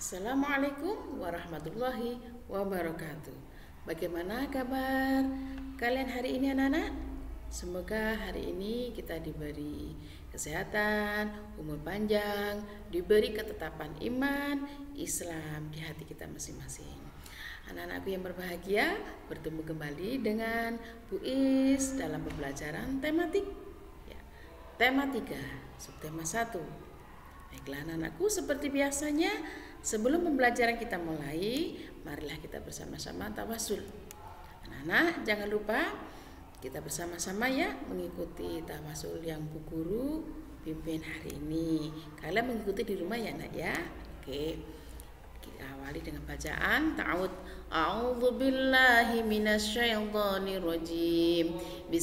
Assalamualaikum warahmatullahi wabarakatuh. Bagaimana kabar kalian hari ini anak-anak? Semoga hari ini kita diberi kesehatan, umur panjang, diberi ketetapan iman Islam di hati kita masing-masing. Anak-anakku yang berbahagia, bertemu kembali dengan Bu Is dalam pembelajaran tematik ya, tema 3, subtema 1. Baiklah anak-anakku, seperti biasanya sebelum pembelajaran kita mulai, marilah kita bersama-sama tawasul. Anak-anak jangan lupa kita bersama-sama ya mengikuti tawasul yang Bu Guru pimpin hari ini. Kalian mengikuti di rumah ya nak ya. Oke. Kita awali dengan bacaan ta'awud. A'udzubillahi minasyaitonir rajim.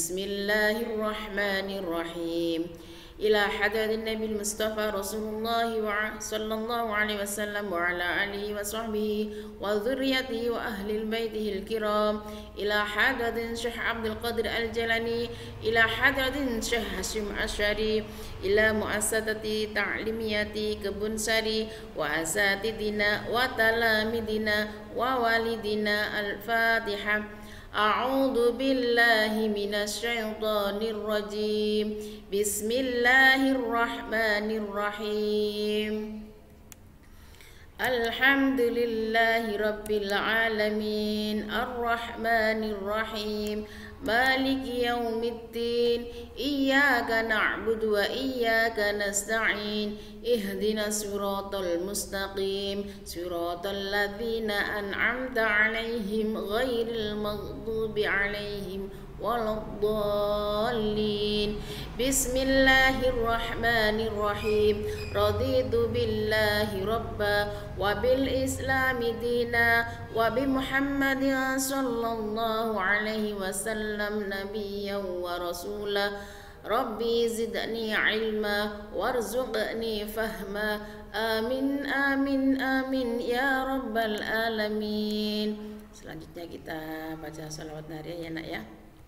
Bismillahirrahmanirrahim. Ila hadratin Nabi Mustafa Rasulullah sallallahu alaihi wasallam wa ala alihi wa sahbihi wa dzurriyyatihi wa ahli baitihi al-kiram, ila hadratin Syekh Abdul Qadir Al-Jalani, ila hadratin Syekh Hasyim Asy'ari, ila muassasati ta'limiyati Kebun Sari wa asatidina wa talamidina wa walidina. Al-Fatihah. A'udzu billahi minasyaitonir rajim. Bismillahirrahmanirrahim. Alhamdulillahi rabbil alamin. Arrahmanir rahim. Maliki yaumiddin. Iyyaka na'budu wa iyyaka nasta'in. Ihdinas siratal mustaqim. Siratal ladzina an'amta 'alaihim ghairil maghdubi 'alaihim waladdallin. Bismillahirrahmanirrahim. Raditu billahi rabba wa bil islami dina wa bi Muhammadin sallallahu alaihi wasallam nabiyyan wa rasula. Rabbi zidni ilma warzuqni fahma. Amin amin amin ya rabbal alamin. Selanjutnya kita baca salawat nariah ya nak ya.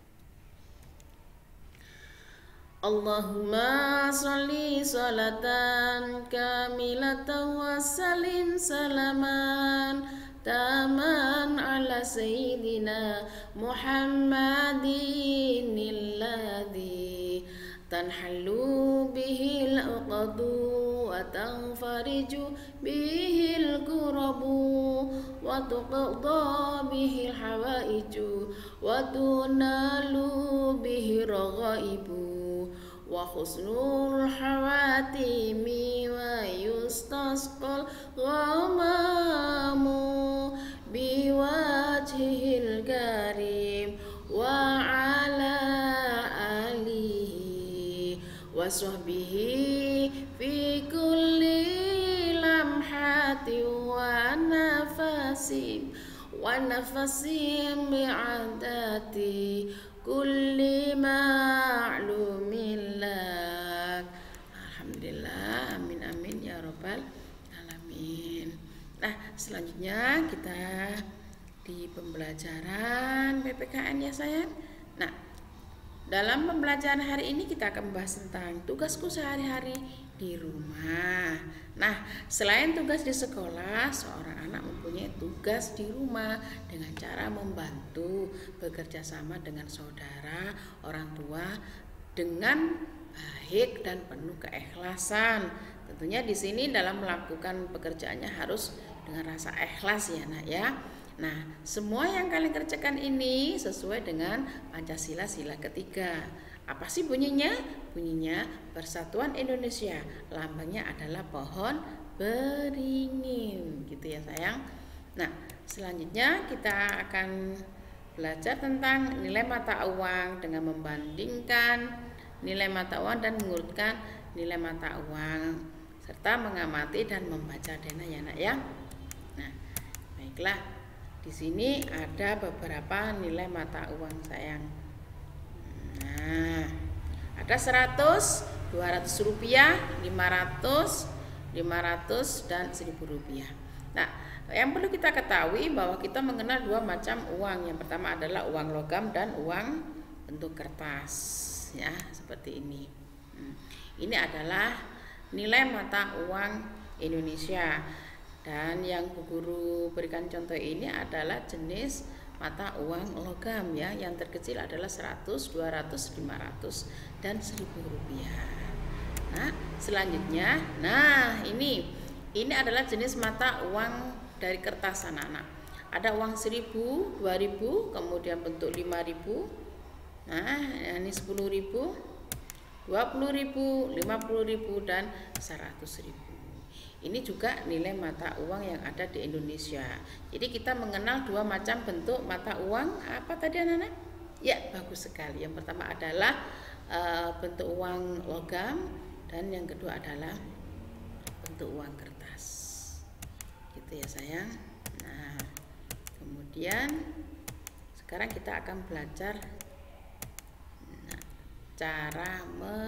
Allahumma sholli sholatan kamilatan wa salim salaman taman ala sayyidina Muhammadin alladhi tanhallu bihil uqadu wa tanfariju bihil kurabu wa tuqadha bihil hawaiju wa tunalu bihi raghaibu wa husnul hawatimi wa yustasqal ghamamu biwajhil karim wa ala alihi wa sahbihi fi kulli lamhati wa nafasim bi'adati kulli ma'lumin lak. Alhamdulillah, amin amin ya rabbal alamin. Nah, selanjutnya kita di pembelajaran PPKN ya sayang. Nah, dalam pembelajaran hari ini kita akan membahas tentang tugasku sehari-hari di rumah. Nah, selain tugas di sekolah, seorang anak mempunyai tugas di rumah dengan cara membantu bekerja sama dengan saudara, orang tua dengan baik dan penuh keikhlasan. Tentunya di sini dalam melakukan pekerjaannya harus dengan rasa ikhlas ya nak ya. Nah, semua yang kalian kerjakan ini sesuai dengan Pancasila sila ketiga. Apa sih bunyinya? Bunyinya Persatuan Indonesia. Lambangnya adalah pohon beringin, gitu ya sayang. Nah, selanjutnya kita akan belajar tentang nilai mata uang dengan membandingkan nilai mata uang dan mengurutkan nilai mata uang serta mengamati dan membaca dana ya nak ya. Nah, baiklah. Di sini ada beberapa nilai mata uang sayang. Nah, ada 100, 200 rupiah, 500, 500 dan 1000 rupiah. Nah, yang perlu kita ketahui bahwa kita mengenal dua macam uang. Yang pertama adalah uang logam dan uang bentuk kertas, ya seperti ini. Ini adalah nilai mata uang Indonesia. Dan yang Bu Guru berikan contoh ini adalah jenis mata uang logam ya. Yang terkecil adalah 100, 200, 500 dan 1000 rupiah. Nah, selanjutnya, ini adalah jenis mata uang dari kertas anak-anak. Ada uang 1000, 2000, kemudian bentuk 5000. Nah, ini 10.000, 20.000, 50.000 dan 100.000. Ini juga nilai mata uang yang ada di Indonesia. Jadi kita mengenal dua macam bentuk mata uang. Apa tadi anak-anak? Ya, bagus sekali. Yang pertama adalah bentuk uang logam dan yang kedua adalah bentuk uang kertas. Gitu ya sayang. Nah, kemudian sekarang kita akan belajar cara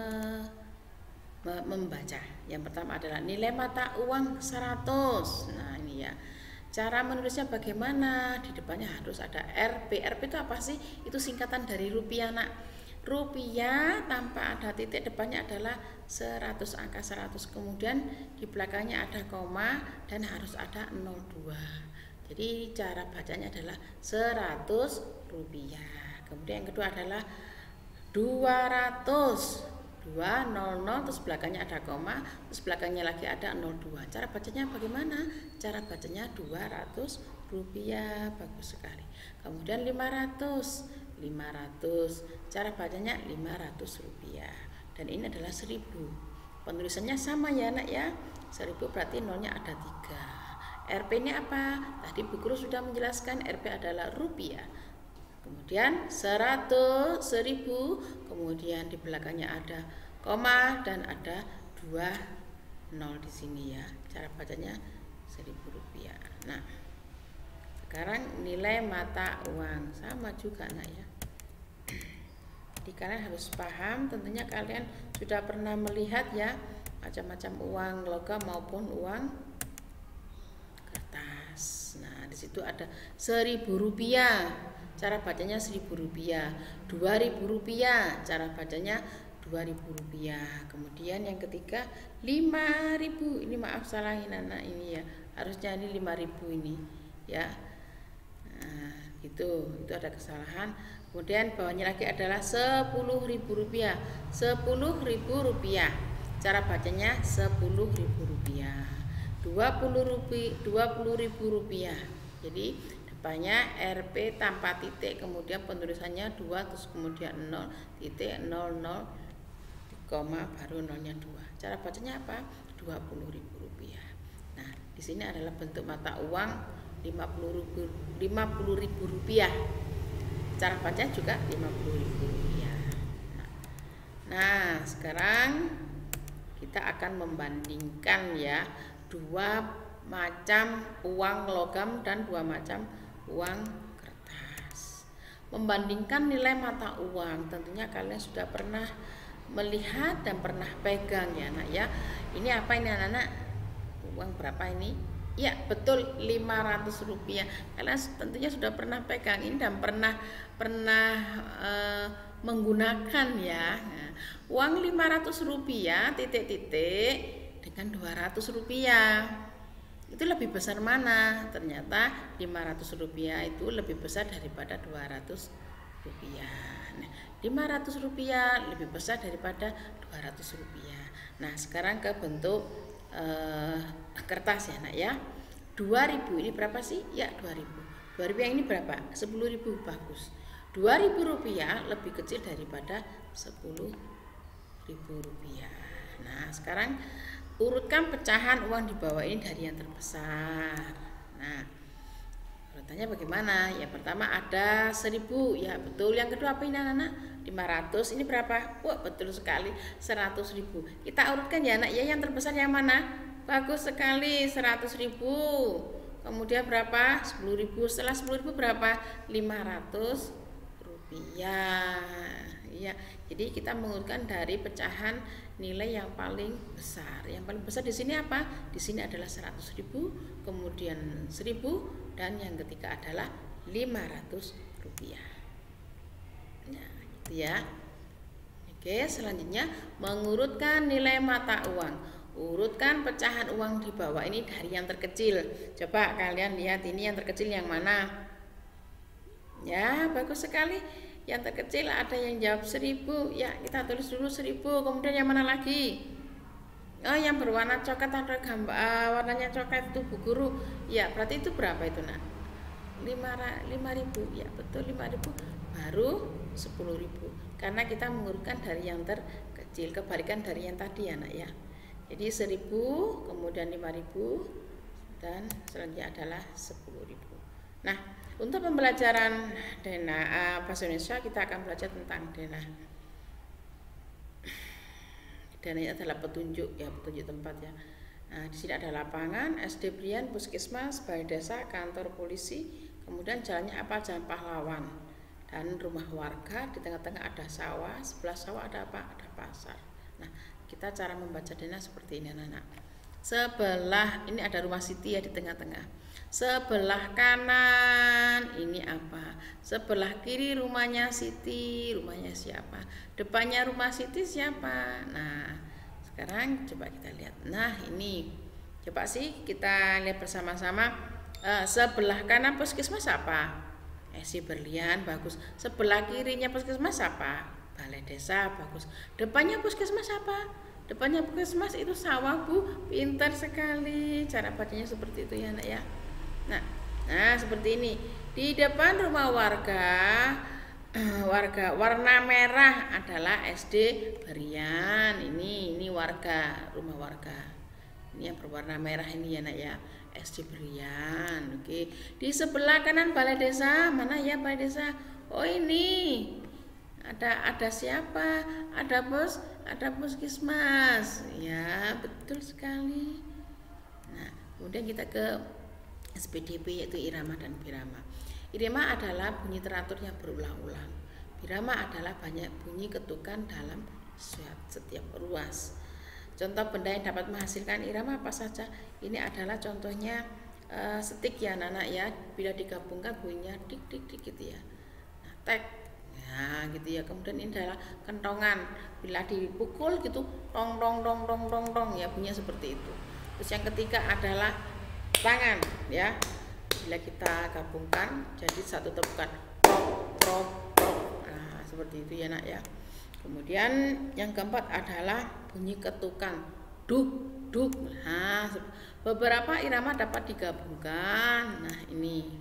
membaca. Yang pertama adalah nilai mata uang 100. Nah, ini ya. Cara menulisnya bagaimana? Di depannya harus ada Rp. Rp itu apa sih? Itu singkatan dari rupiah, Nak. Rupiah tanpa ada titik, depannya adalah 100, angka 100. Kemudian di belakangnya ada koma dan harus ada 02. Jadi cara bacanya adalah 100 rupiah. Kemudian yang kedua adalah 200. 200 terus belakangnya ada koma, terus belakangnya lagi ada 02. Cara bacanya bagaimana? Cara bacanya 200 rupiah. Bagus sekali. Kemudian 500. Cara bacanya 500 rupiah. Dan ini adalah 1000. Penulisannya sama ya Nak ya. 1000 berarti nolnya ada 3. Rp ini apa? Tadi Bu Guru sudah menjelaskan Rp adalah rupiah. Kemudian 100, 1000, kemudian di belakangnya ada koma dan ada 2 nol di sini ya. Cara bacanya 1000 rupiah. Nah, sekarang nilai mata uang sama juga Nak ya. Jadi kalian harus paham, tentunya kalian sudah pernah melihat ya macam-macam uang logam maupun uang kertas. Nah, di situ ada 1000 rupiah. Cara bacanya 1000 rupiah. 2000 rupiah. Cara bacanya 2000 rupiah. Kemudian yang ketiga 5000. Ini maaf salahin anak ini ya. Harusnya ini 5000 ini ya. Nah, gitu. Itu ada kesalahan. Kemudian bawahnya lagi adalah 10.000 rupiah. 10.000 rupiah. Cara bacanya 10.000 rupiah. 20.000 rupiah. Jadi depannya Rp tanpa titik, kemudian penulisannya 2, terus kemudian 0, titik 00, koma baru nolnya 2. Cara bacanya apa? 20.000 rupiah. Nah, di sini adalah bentuk mata uang 50.000 rupiah. Cara bacanya juga 50.000 rupiah. Nah, sekarang kita akan membandingkan ya dua macam uang logam dan dua macam uang kertas. Membandingkan nilai mata uang, tentunya kalian sudah pernah melihat dan pernah pegang ya Nak ya. Ini apa ini anak-anak? Uang berapa ini? Ya betul, 500 rupiah. Kalian tentunya sudah pernah pegang ini dan pernah menggunakan ya. Nah, uang 500 rupiah titik-titik dengan 200 rupiah. Itu lebih besar mana? Ternyata 500 rupiah itu lebih besar daripada 200 rupiah. Nah, 500 rupiah lebih besar daripada 200 rupiah. Nah, sekarang ke bentuk kertas ya Nak ya. 2000 ini berapa sih? Ya 2000. 2000 yang ini berapa? 10.000. Bagus. 2000 rupiah lebih kecil daripada 10.000 rupiah. Nah, sekarang urutkan pecahan uang di bawah ini dari yang terbesar. Nah, urutannya bagaimana? Yang pertama ada 1000, ya betul. Yang kedua apa ini anak-anak? 500. Ini berapa? Wah, betul sekali, 100.000. Kita urutkan ya anak ya, yang terbesar yang mana? Bagus sekali, 100.000. Kemudian berapa? 10.000. Setelah 10.000 berapa? 500 rupiah. Ya, jadi kita mengurutkan dari pecahan nilai yang paling besar. Yang paling besar di sini apa? Di sini adalah 100.000, kemudian 1000 dan yang ketiga adalah 500 rupiah. Nah, gitu ya. Oke, selanjutnya mengurutkan nilai mata uang. Urutkan pecahan uang di bawah ini dari yang terkecil. Coba kalian lihat ini yang terkecil yang mana? Ya, bagus sekali. Yang terkecil ada yang jawab 1000. Ya, kita tulis dulu 1000. Kemudian yang mana lagi? Oh, yang berwarna coklat ada gambar warnanya coklat itu Bu Guru. Ya, berarti itu berapa itu, Nak? 5.000. Ya, betul 5.000. Baru 10.000. Karena kita mengurutkan dari yang terkecil, kebalikan dari yang tadi ya, Nak ya. Jadi 1000, kemudian 5.000 dan selanjutnya adalah 10.000. Nah, untuk pembelajaran denah bahasa Indonesia kita akan belajar tentang denah. Dan ini adalah petunjuk ya, petunjuk tempat ya. Nah, di sini ada lapangan, SD Brian, puskesmas, balai desa, kantor polisi, kemudian jalannya apa? Jalan Pahlawan. Dan rumah warga, di tengah-tengah ada sawah, sebelah sawah ada apa? Ada pasar. Nah, kita cara membaca denah seperti ini anak-anak. Sebelah ini ada rumah Siti ya di tengah-tengah. Sebelah kanan ini apa? Sebelah kiri rumahnya Siti, rumahnya siapa? Depannya rumah Siti siapa? Nah, sekarang coba kita lihat. Nah, ini coba sih kita lihat bersama-sama. Sebelah kanan puskesmas apa? SD Berlian, bagus. Sebelah kirinya puskesmas apa? Balai desa, bagus. Depannya puskesmas apa? Depannya puskesmas itu sawah Bu, pintar sekali. Cara bacanya seperti itu ya, Nak ya. Nah, seperti ini. Di depan rumah warga warna merah adalah SD Berian. Ini warga, rumah warga. Ini yang berwarna merah ini ya, Nak ya. SD Berian. Oke. Di sebelah kanan balai desa, mana ya balai desa? Oh, ini. Ada siapa? Ada puskesmas. Ya, betul sekali. Nah, kemudian kita ke SPDP yaitu irama dan birama. Irama adalah bunyi teratur yang berulang-ulang. Birama adalah banyak bunyi ketukan dalam setiap ruas. Contoh benda yang dapat menghasilkan irama apa saja? Ini adalah contohnya setik ya anak-anak ya. Bila digabungkan bunyinya dik dik dik gitu ya. Nah, tek. Nah, gitu ya. Kemudian ini adalah kentongan. Bila dipukul gitu tong tong tong tong tong tong ya bunyinya seperti itu. Terus yang ketiga adalah tangan ya. Bila kita gabungkan jadi satu tepukan prok prok prok. Nah, seperti itu ya, Nak ya. Kemudian yang keempat adalah bunyi ketukan duk duk. Nah, beberapa irama dapat digabungkan. Nah, ini.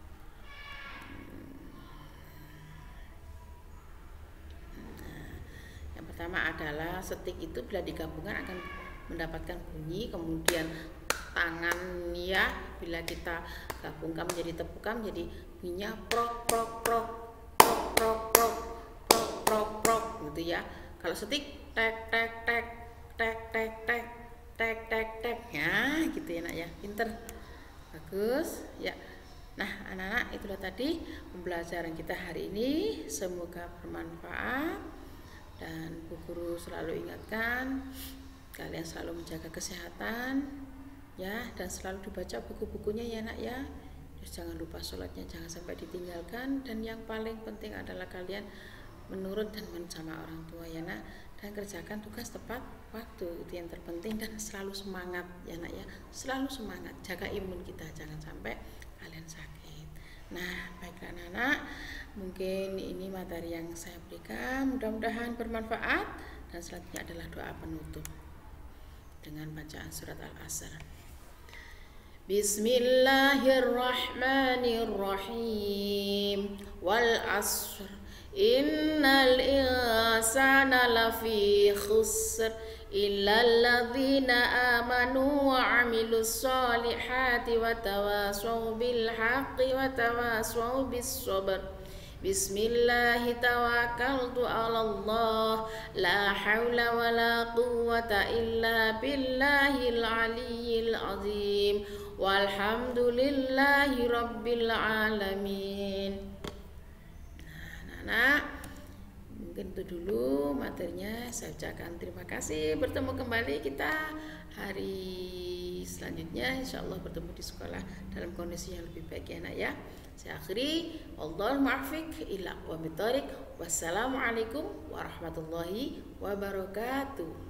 Nah, yang pertama adalah setik itu bila digabungkan akan mendapatkan bunyi, kemudian tangan ya bila kita gabungkan menjadi tepukan jadi bunyinya prok prok prok prok prok prok prok prok prok gitu ya. Kalau setik tek tek tek tek tek tek tek tek tek ya gitu ya, Nak ya. Pinter, bagus ya. Nah, anak-anak itulah tadi pembelajaran kita hari ini, semoga bermanfaat dan Bu Guru selalu ingatkan kalian selalu menjaga kesehatan ya, dan selalu dibaca buku-bukunya ya, Nak ya. Terus jangan lupa sholatnya jangan sampai ditinggalkan, dan yang paling penting adalah kalian menurut dan sama orang tua ya, Nak, dan kerjakan tugas tepat waktu, itu yang terpenting, dan selalu semangat ya, Nak ya. Selalu semangat, jaga imun kita jangan sampai kalian sakit. Nah, baiklah anak-anak, mungkin ini materi yang saya berikan, mudah-mudahan bermanfaat, dan selanjutnya adalah doa penutup dengan bacaan surat Al-Asr. Bismillahirrahmanirrahim. Wal asr. Innal insana lafi khusr illa alladhina amanu wa amilus solihati wa tawasaw bil haqqi wa tawasaw bis sabr. Bismillahi tawakkaltu ala Allah, la hawla wa la quwwata illa billahil aliyyil azim, walhamdulillahi rabbil alamin. Nah, mungkin itu dulu materinya. Saya ucapkan terima kasih. Bertemu kembali kita hari selanjutnya, insyaallah bertemu di sekolah dalam kondisi yang lebih baik ya, Nak ya. Saya akhiri, wallahul muwaffiq ila aqwamit thoriq. Wassalamualaikum warahmatullahi wabarakatuh.